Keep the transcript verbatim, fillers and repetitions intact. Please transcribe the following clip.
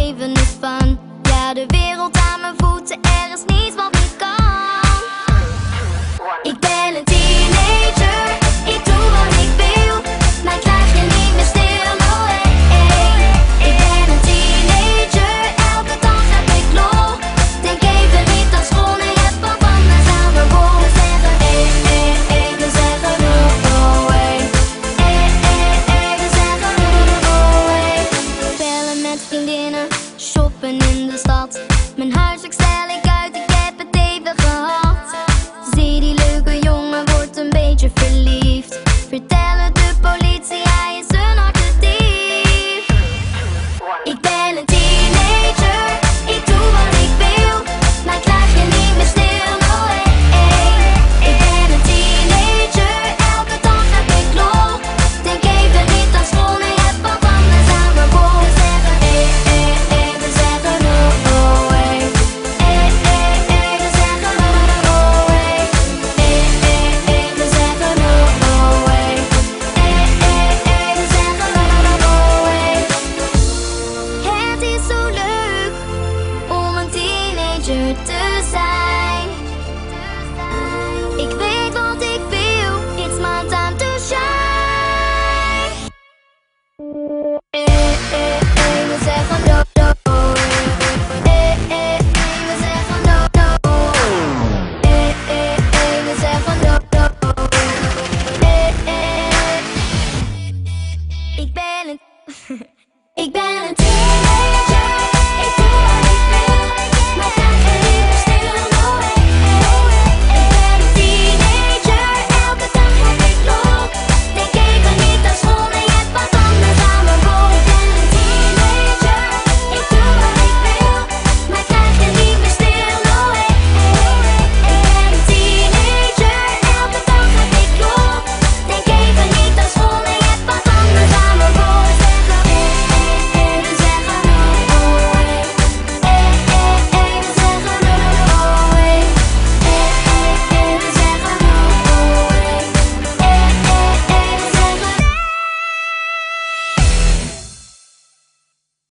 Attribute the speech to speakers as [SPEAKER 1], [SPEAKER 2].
[SPEAKER 1] leven is fun. Ja, de wereld aan mijn voeten, er is niets wat niet kan. Ik ben een teenager, ik doe wat ik wil. Mij krijg je niet meer stil, no hey, hey. Ik ben een teenager, elke dag heb ik lol. Denk even niet aan school, nee, heb wat anders aan mijn rol. We zeggen hey, hey, hey, we zeggen oh, hey. Hey, hey, hey, we zeggen oh, hey. Bellen met vriendinnen, shoppen in de stad. Mijn huis, ik